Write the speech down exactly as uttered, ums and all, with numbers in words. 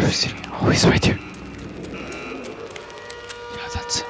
Where is he? Oh, he's right here. Yeah, that's